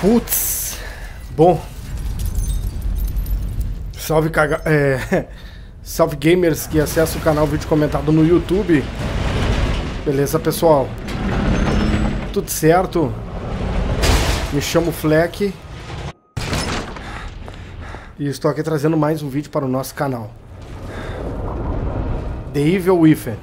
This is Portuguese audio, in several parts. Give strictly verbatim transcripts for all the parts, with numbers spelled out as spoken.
Putz. Bom. Salve caga... É... Salve gamers que acessam o canal vídeo comentado no YouTube. Beleza, pessoal? Tudo certo? Me chamo Fleck. E estou aqui trazendo mais um vídeo para o nosso canal. The Evil Within.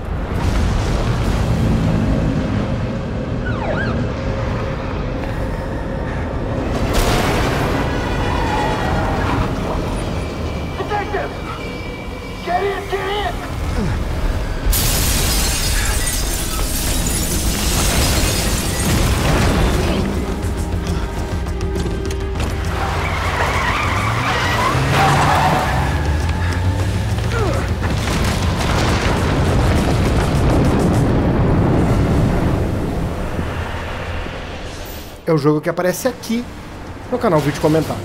É o jogo que aparece aqui no canal Vídeo Comentado.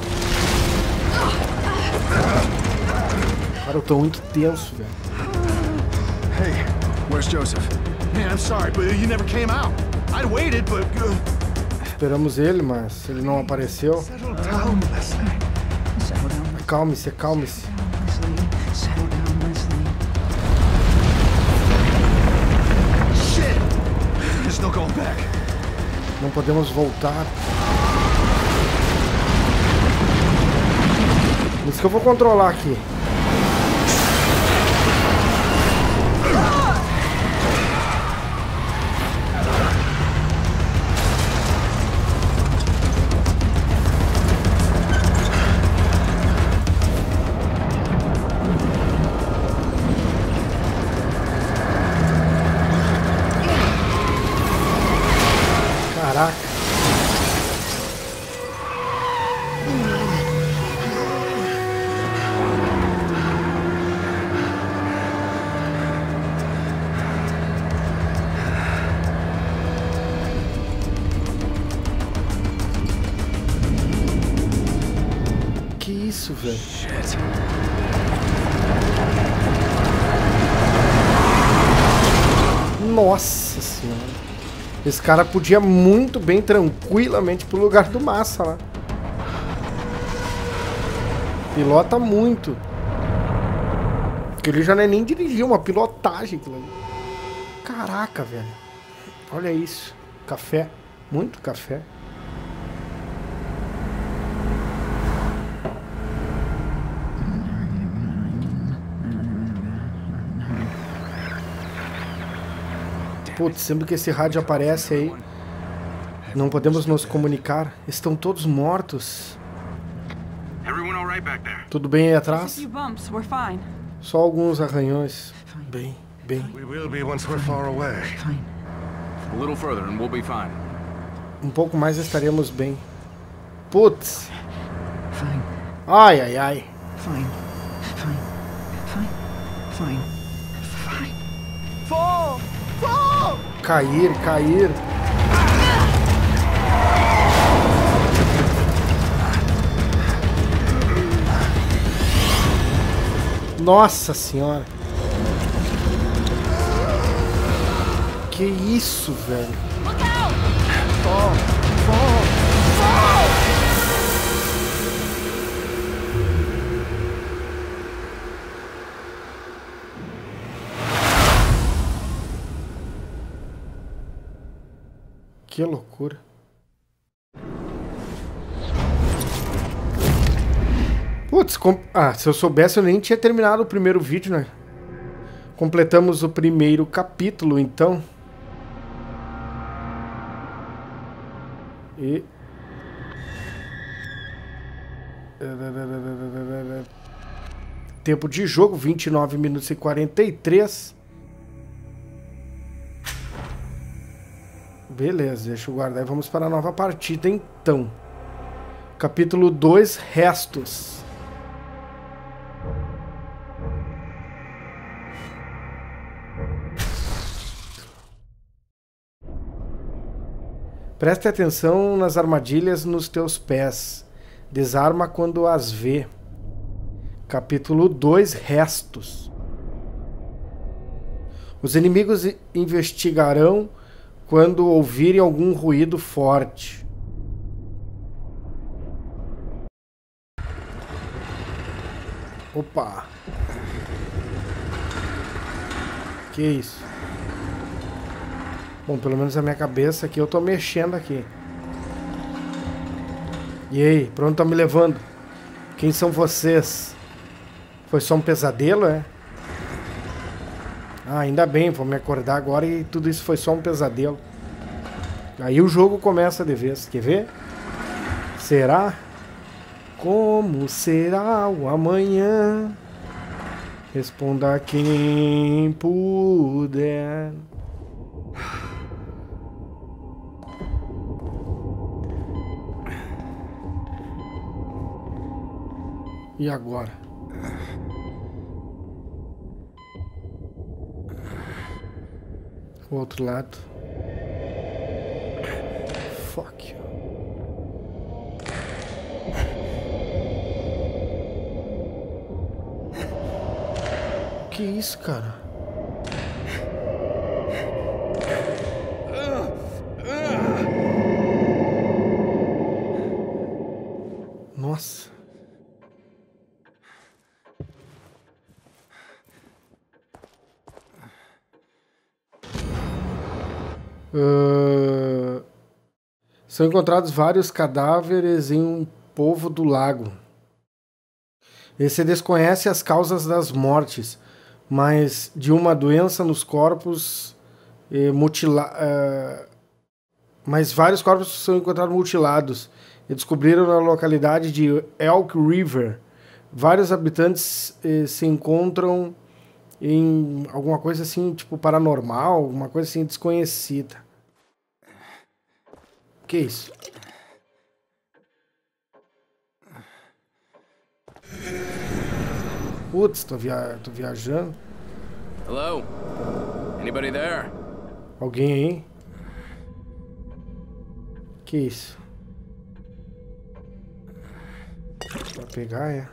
Cara, eu tô muito tenso, velho. Hey, where's Joseph? Man, I'm sorry, but you never came out. I'd waited, but esperamos ele, mas ele não apareceu. Acalme-se, acalme-se. Shit! There's no going back. Não podemos voltar. Isso que eu vou controlar aqui. Caraca. Que isso, velho? Nossa senhora. Esse cara podia muito bem, tranquilamente, pro lugar do Massa lá. Pilota muito. Porque ele já não é nem dirigir, uma pilotagem. Caraca, velho. Olha isso. Café. Muito café. Putz, sempre que esse rádio aparece aí, não podemos nos comunicar. Estão todos mortos. Tudo bem aí atrás? Só alguns arranhões. Bem, bem. Um pouco mais estaremos bem. Putz. Ai, ai, ai. Cair, cair. Nossa senhora. Que isso, velho? Fall, fall, fall. Que loucura. Putz, com... ah, se eu soubesse eu nem tinha terminado o primeiro vídeo, né? Completamos o primeiro capítulo, então. E... tempo de jogo, vinte e nove minutos e quarenta e três. Beleza, deixa eu guardar e vamos para a nova partida então. Capítulo dois, Restos. Preste atenção nas armadilhas nos teus pés. Desarma quando as vê. Capítulo dois, Restos. Os inimigos investigarão quando ouvirem algum ruído forte. Opa. Que isso? Bom, pelo menos a minha cabeça aqui eu tô mexendo aqui. E aí, pra onde tá me levando? Quem são vocês? Foi só um pesadelo, é? Ah, ainda bem, vou me acordar agora e tudo isso foi só um pesadelo. Aí o jogo começa de vez, quer ver? Será? Como será o amanhã? Responda quem puder. E agora? O outro lado. Fuck you. Que isso, cara? Nossa. Uh... São encontrados vários cadáveres em um povo do lago. E se desconhece as causas das mortes, mas de uma doença nos corpos eh, mutila uh... mas vários corpos são encontrados mutilados e descobriram na localidade de Elk River. Vários habitantes eh, se encontram em alguma coisa assim, tipo paranormal, alguma coisa assim desconhecida. Que isso? Putz, tô, via tô viajando. Hello? Anybody there? Alguém aí? Que isso? Pra pegar, é?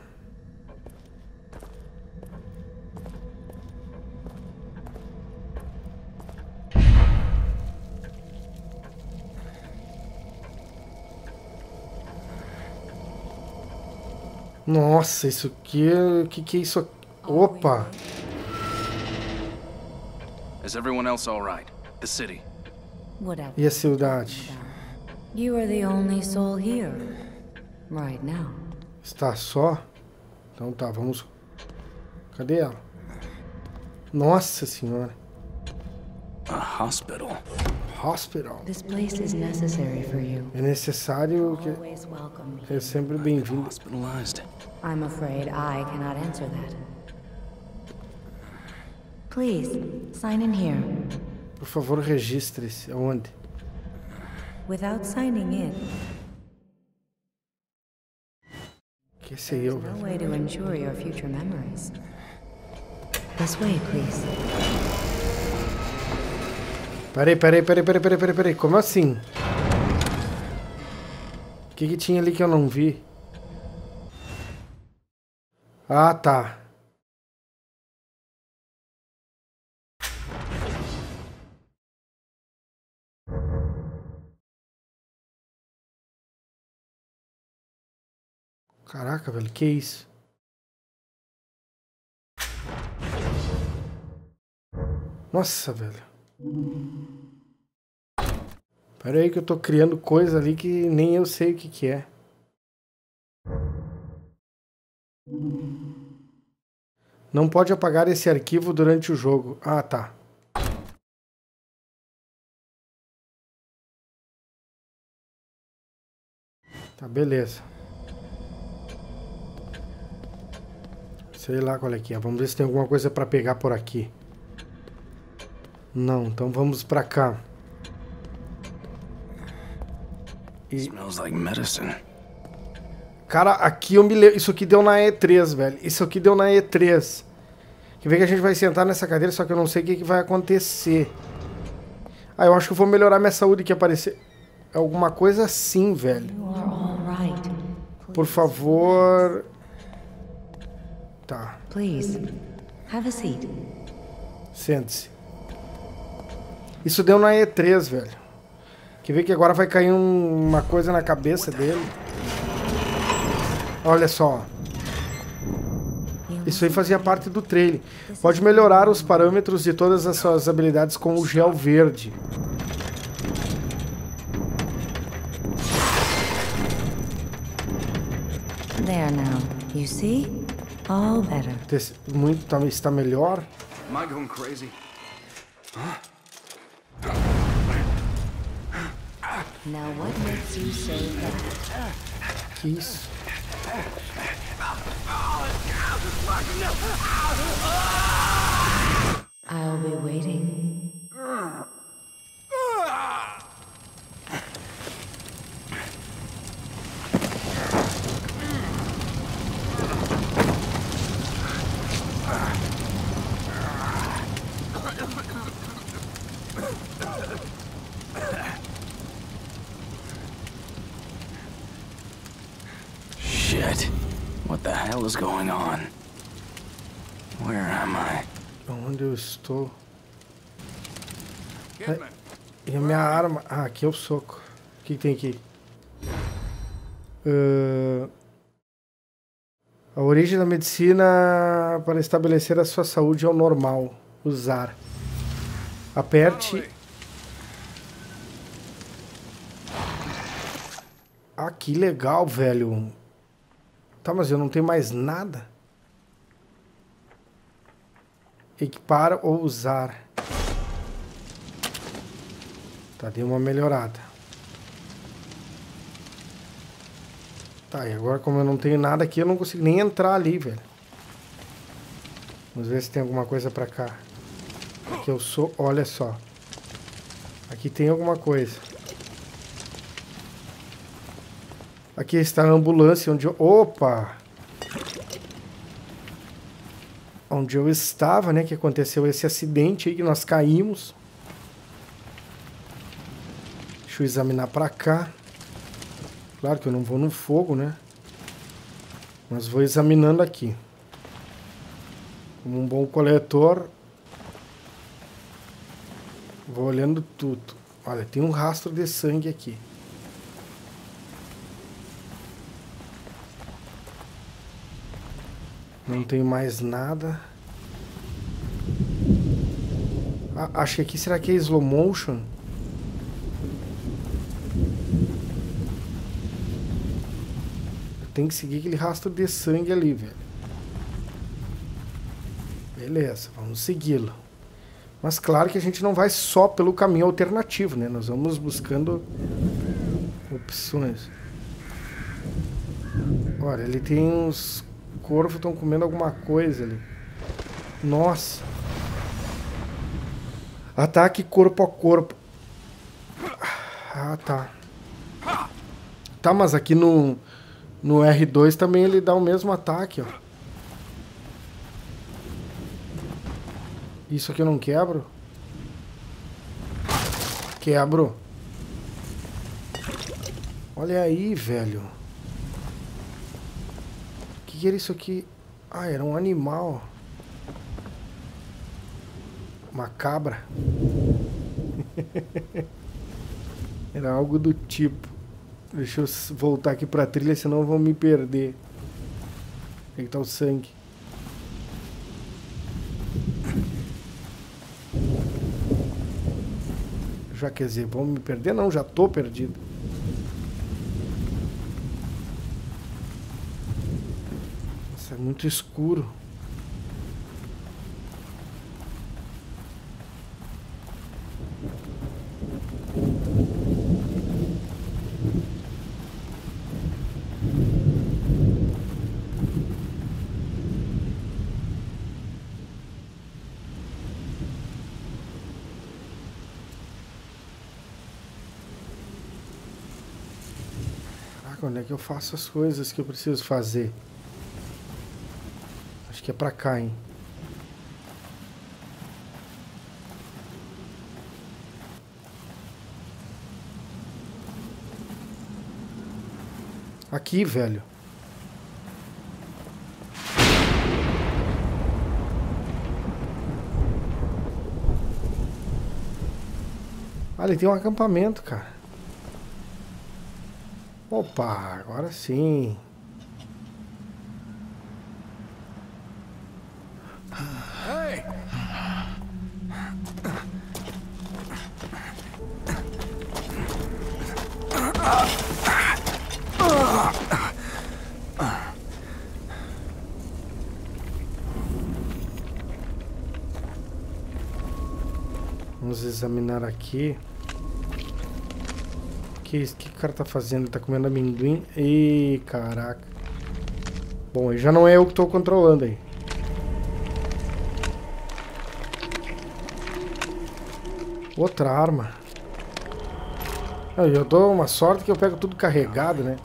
Nossa, isso aqui é... O que que é isso aqui? Opa! Is everyone else all right? The city. Whatever. E a cidade? You are the only soul here, right now. Está só? Então tá, vamos... Cadê ela? Nossa senhora. A hospital. Hospital. This place is necessary for you. É necessário que... Always welcome. É sempre bem-vindo. Hospitalized. I'm afraid I cannot answer that. Please, sign in here. Por favor, registre-se. Aonde? Without signing in, Que sei eu, no velho. way to ensure your future memories. This way, please. Peraí, peraí, peraí, peraí, peraí, peraí, peraí. Como assim? O que que tinha ali que eu não vi? Ah, tá. Caraca, velho, que isso? Nossa, velho. Pera aí que eu tô criando coisa ali que nem eu sei o que que é. Não pode apagar esse arquivo durante o jogo. Ah, tá. Tá, beleza. Sei lá qual é que é. Vamos ver se tem alguma coisa pra pegar por aqui. Não, então vamos pra cá. E... Smells like medicine. Cara, aqui eu me lembro... Isso aqui deu na E três, velho. Isso aqui deu na E três. Quer ver que a gente vai sentar nessa cadeira, só que eu não sei o que, que vai acontecer. Ah, eu acho que eu vou melhorar minha saúde que aparecer... Alguma coisa assim, velho. You are all right. Por favor... Tá. Please, have a seat. Sente-se. Isso deu na E três, velho. Quer ver que agora vai cair um, uma coisa na cabeça dele. Olha só. You Isso aí fazia parte do trailer. Pode melhorar os parâmetros de todas as suas habilidades com o gel verde. There now. You see? All better. Muito, tá, está melhor. Am I going crazy? Now what makes you say that? Que isso? I'll be waiting. Shit. What the hell is going on? Where am I? Onde eu estou? Kidman. E a minha arma? Ah, aqui é o soco. O que, que tem aqui? Uh... A origem da medicina para estabelecer a sua saúde é o normal. Usar. Aperte. Ah, que legal, velho. Tá, mas eu não tenho mais nada. Equipar ou usar. Tá, deu uma melhorada. Tá, e agora como eu não tenho nada aqui, eu não consigo nem entrar ali, velho. Vamos ver se tem alguma coisa pra cá. Aqui eu sou... Olha só. Aqui tem alguma coisa. Aqui está a ambulância onde eu... Opa! Onde eu estava, né? Que aconteceu esse acidente aí, que nós caímos. Deixa eu examinar pra cá. Claro que eu não vou no fogo, né? Mas vou examinando aqui. Como um bom coletor. Vou olhando tudo. Olha, tem um rastro de sangue aqui. Não tem mais nada. Ah, acho que aqui, será que é slow motion? Tem que seguir aquele rastro de sangue ali, velho. Beleza, vamos segui-lo. Mas claro que a gente não vai só pelo caminho alternativo, né? Nós vamos buscando opções. Olha, ele tem uns... corvos estão comendo alguma coisa ali. Nossa. Ataque corpo a corpo. Ah, tá. Tá, mas aqui no, no R dois também ele dá o mesmo ataque, ó. Isso aqui eu não quebro? Quebro. Olha aí, velho. O que, que era isso aqui? Ah, era um animal. Uma cabra. Era algo do tipo. Deixa eu voltar aqui pra trilha, senão vão me perder. Onde é que tá o sangue? Já quer dizer, vão me perder? Não, já tô perdido. Nossa, é muito escuro. Onde é que eu faço as coisas que eu preciso fazer? Acho que é pra cá, hein? Aqui, velho. Ah, ali tem um acampamento, cara. Opa, agora sim. Vamos examinar aqui. O que, que o cara tá fazendo? Ele tá comendo amendoim? Ih, caraca. Bom, já não é eu que tô controlando aí. Outra arma. Eu dou uma sorte que eu pego tudo carregado, né?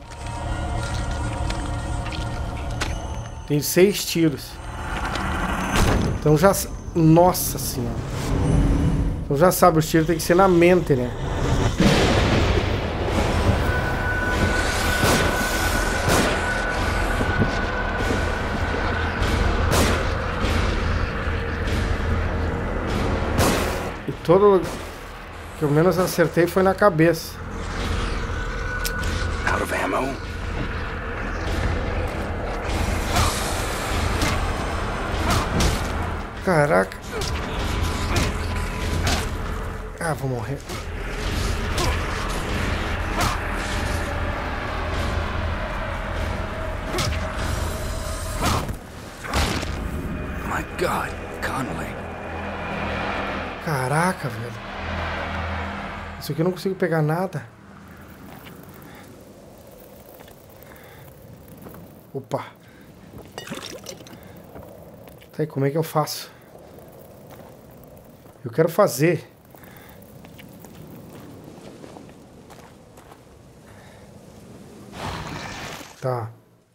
Tem seis tiros. Então já... Nossa senhora. Então já sabe, os tiros tem que ser na mente, né? E todo... que eu menos acertei foi na cabeça. Out of ammo? Caraca. Ah, vou morrer. My God, Connolly. Caraca, velho. Isso aqui eu não consigo pegar nada. Opa. Tá aí, como é que eu faço? Eu quero fazer. Tá.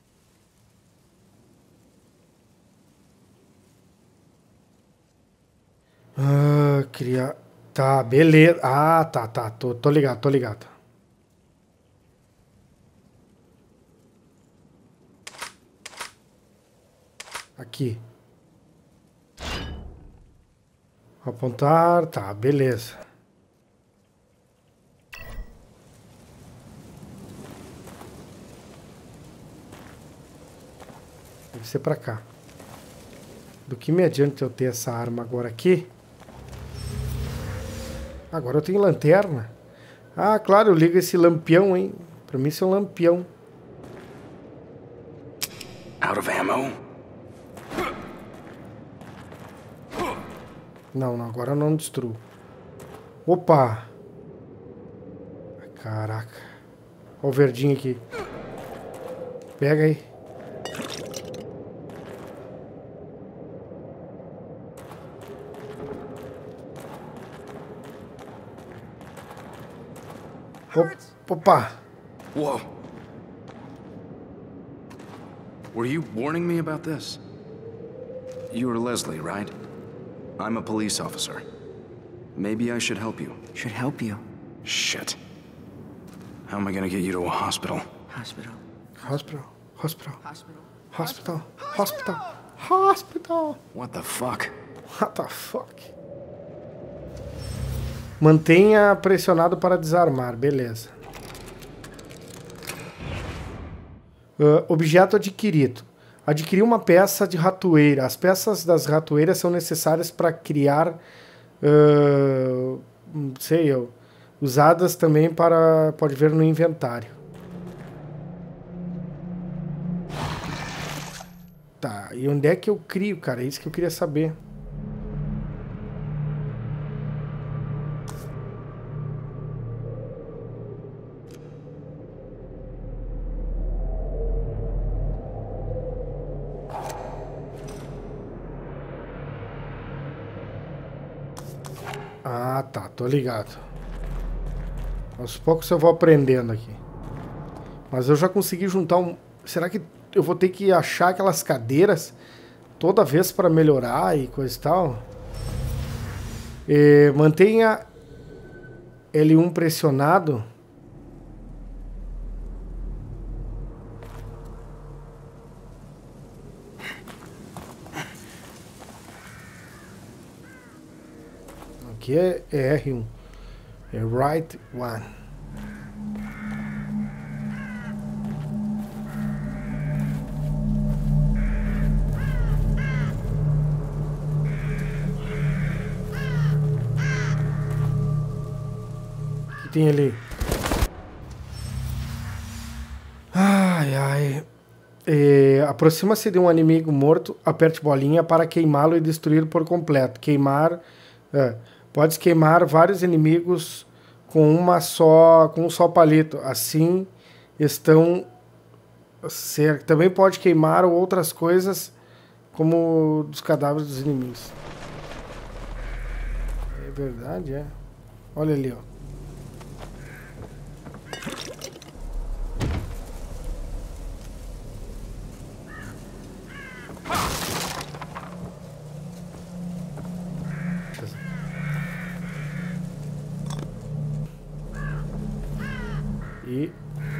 Ah, criar... Tá, beleza. Ah, tá, tá. Tô, tô ligado, tô ligado. Aqui. Apontar, tá, beleza. Deve ser pra cá. Do que me adianta eu ter essa arma agora aqui? Agora eu tenho lanterna. Ah, claro, eu ligo esse lampião, hein? Pra mim isso é um lampião. Out of ammo? Não, não, agora eu não destruo. Opa! Caraca. Olha o verdinho aqui. Pega aí. Opa! Whoa. Were you warning me about this? You were Leslie, right? I'm a police officer. Maybe I should help you. Should help you. Shit. How am I gonna get you to a hospital? Hospital. Hospital. Hospital. Hospital. Hospital. Hospital. Hospital. What the fuck? What the fuck? Mantenha pressionado para desarmar. Beleza. Uh, objeto adquirido. Adquirir uma peça de ratoeira. As peças das ratoeiras são necessárias para criar... Uh, sei eu. Usadas também para... Pode ver no inventário. Tá, e onde é que eu crio, cara? É isso que eu queria saber. Ah, tá, tô ligado. Aos poucos eu vou aprendendo aqui. Mas eu já consegui juntar um... Será que eu vou ter que achar aquelas cadeiras toda vez para melhorar e coisa e tal? E mantenha L um pressionado. Aqui é, é R um. É right one. O que tem ali? Aproxima-se de um inimigo morto, aperte bolinha para queimá-lo e destruir por completo. Queimar... É, podes queimar vários inimigos com uma só, com um só palito. Assim estão... Ser, também pode queimar outras coisas como dos cadáveres dos inimigos. É verdade, é. Olha ali, ó. E...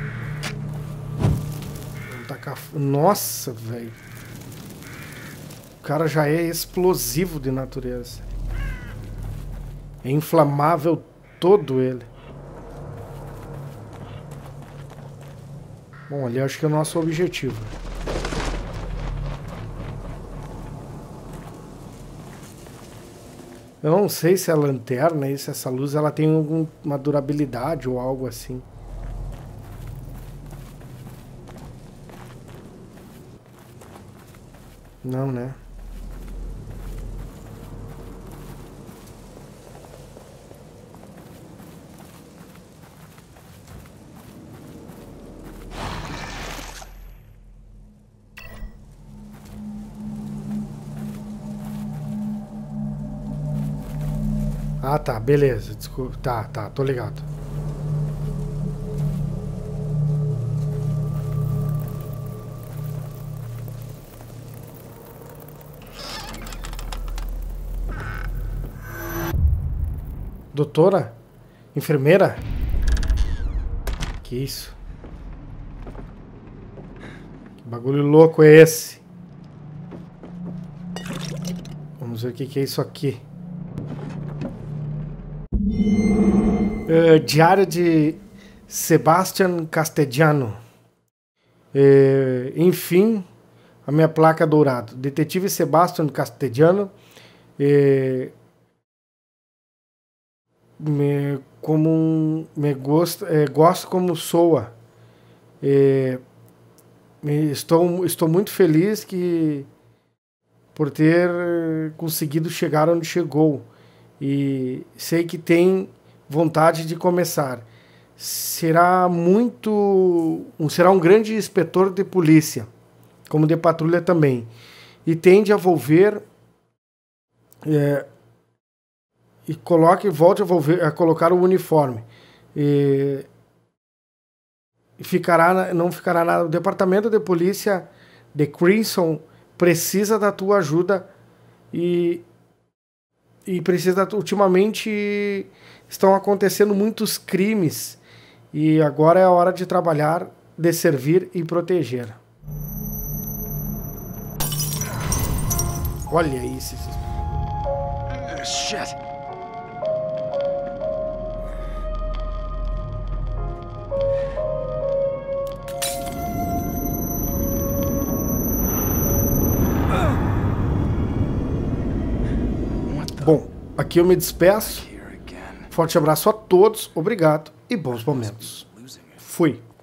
Nossa, velho. O cara já é explosivo de natureza. É inflamável todo ele. Bom, ali acho que é o nosso objetivo. Eu não sei se a lanterna, se essa luz, ela tem alguma durabilidade ou algo assim. Não, né? Ah, tá, beleza. Desculpa. Tá, tá, tô ligado. Doutora? Enfermeira? Que isso? Que bagulho louco é esse? Vamos ver o que, que é isso aqui. Uh, Diário de Sebastian Castellano. Uh, enfim, a minha placa dourada. Detetive Sebastian Castellano. Uh, me, como um, me gosto, uh, gosto como soa. Uh, me, estou, estou muito feliz que por ter conseguido chegar onde chegou. E sei que tem vontade de começar. Será muito... Será um grande inspetor de polícia, como de patrulha também. E tende a volver... É, e coloque, volte a, volver, a colocar o uniforme. E, e ficará, não ficará nada. O departamento de polícia de Crimson precisa da tua ajuda e... E precisa, ultimamente estão acontecendo muitos crimes e agora é a hora de trabalhar, de servir e proteger. Olha isso. Uh, shit. Bom, aqui eu me despeço. Forte abraço a todos, obrigado e bons momentos. Fui.